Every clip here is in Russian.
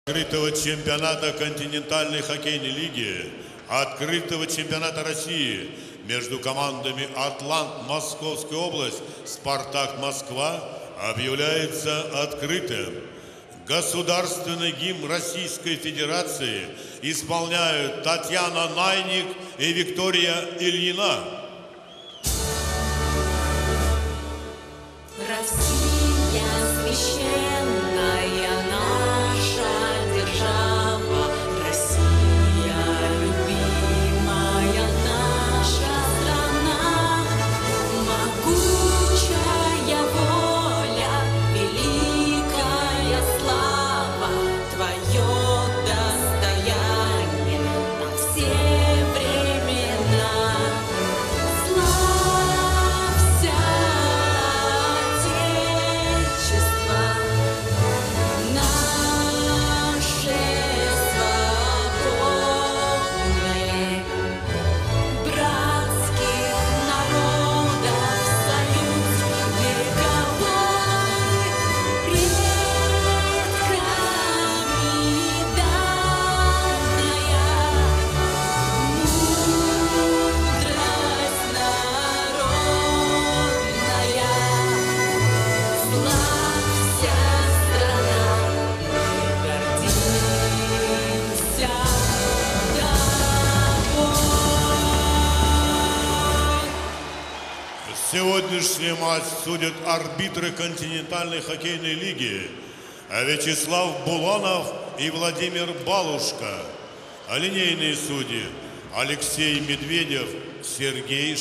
Открытого чемпионата континентальной хоккейной лиги, открытого чемпионата России между командами «Атлант» Московская область, «Спартак» Москва объявляется открытым. Государственный гимн Российской Федерации исполняют Татьяна Найник и Виктория Ильина. Россия священная наша держава, Россия любимая наша страна, могучая воля, великая слава, твое достояние на все времена. Славься, Отечество наше свободное, братских народов союз вековой, предками данная мудрость народная. Славься, страна, мы гордимся тобой. Сегодняшний матч судят арбитры континентальной хоккейной лиги Вячеслав Буланов и Владимир Балушка. А линейные судьи Алексей Медведев, Сергей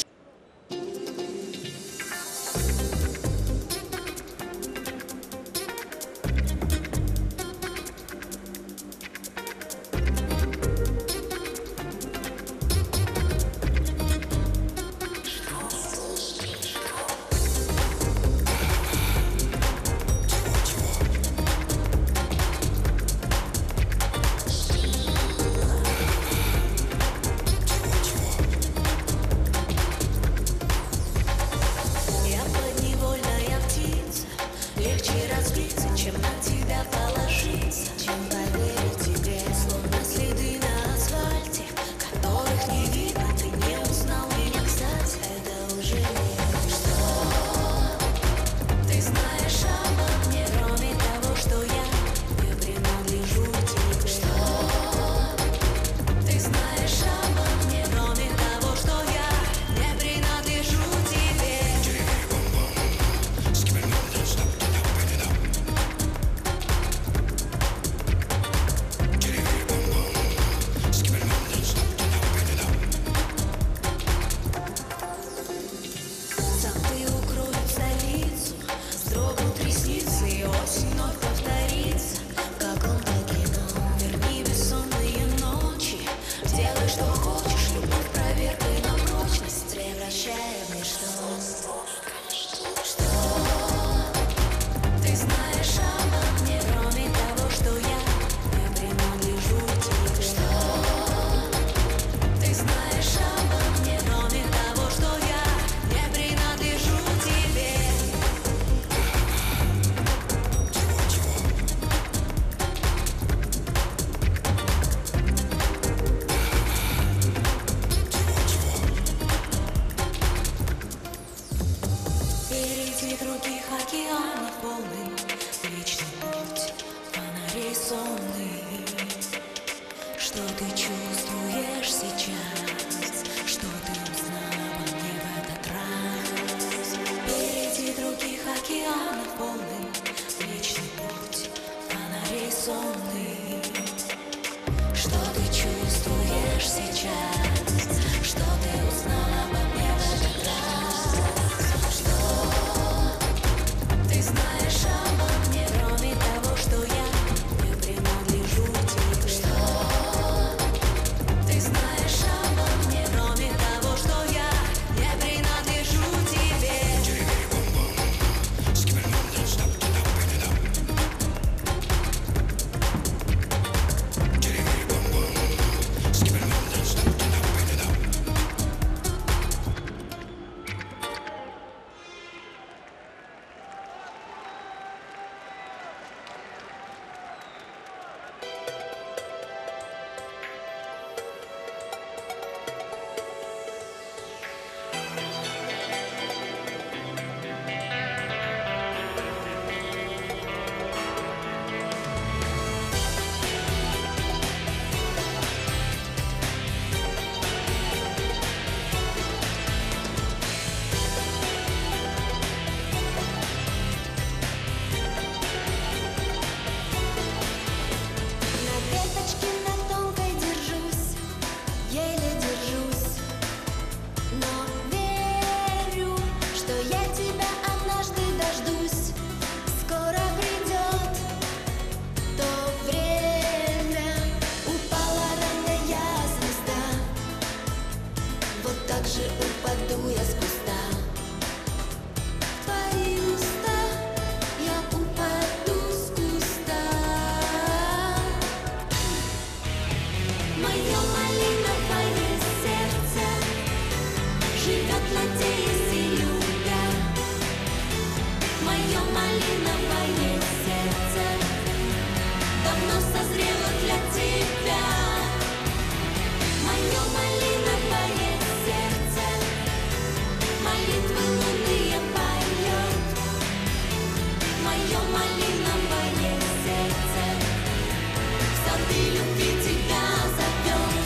Я подневольная птица, легче разбиться, чем на тебя положиться, чем поверить тебе, словно следы на асфальте, которых не видно, ты не узнал меня, кстати. Это уже не что ты знаешь обо мне, кроме того, что я не принадлежу тебе. Что ты знаешь обо мне, кроме того, что я не принадлежу тебе. Зонты укроют столицу, вздрогнут ресницы, и осень вновь повторится. В каком-то кино верни бессонные ночи, сделай, что хочешь, любовь проверкой на прочность, превращая в ничто. Что ты знаешь обо мне, кроме того, что я не принадлежу тебе. Что ты знаешь обо мне, кроме того, что я не принадлежу тебе. Перейти других океанов полный вечный путь, фонарей сонный. Что ты чувствуешь сейчас? Что ты узнал обо мне в этот раз? Перейти других океанов полный вечный путь, фонарей сонный. Что ты чувствуешь сейчас? Что ты узнал обо мне в этот раз? Что ты знаешь обо мне, кроме того, что я не принадлежу тебе. Что ты знаешь обо мне, кроме того, что я не принадлежу тебе. тебя. Мое малиновое сердце молитвы лунные поет. Мое малиновое сердце в сады любви тебя зовет.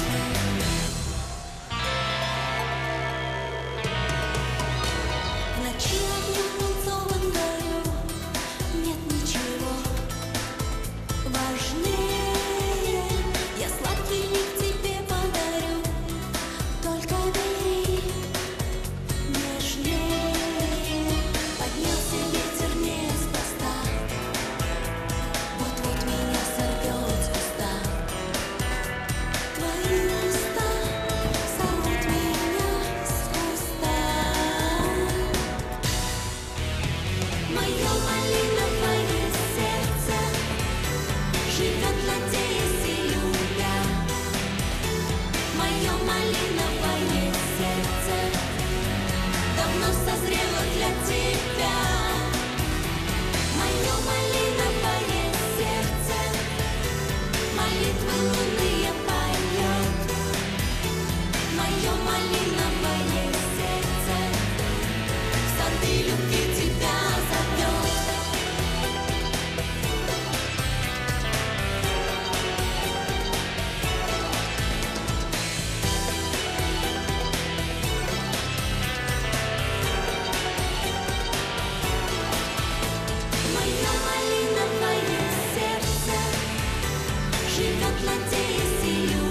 В ночи огнем пунцовым горю нет ничего важнее. Я сладкий миг тебе подарю, только бери нежнее. Поднялся ветер неспроста, вот-вот меня сорвет с куста. Твои уста зовут меня с куста. Мое малиновое сердце живет, надеясь и любя. Мое малиновое сердце давно созрело для тебя. Мое малиновое сердце молитвы лунные поет. Мое малиновое сердце в сады любви тебя зовет. Мое малиновое сердце живет, надеясь и любя.